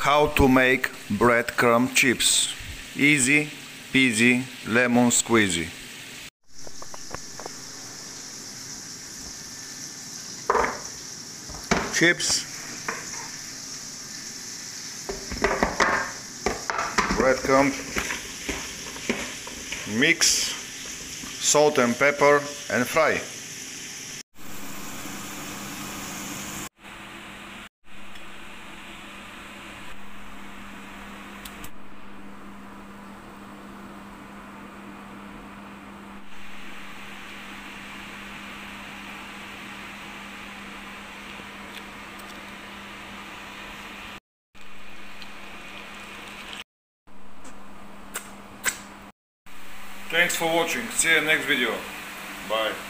How to make breadcrumb chips. Easy peasy lemon squeezy. Chips, breadcrumb, mix, salt and pepper and fry. Thanks for watching. See you next video. Bye.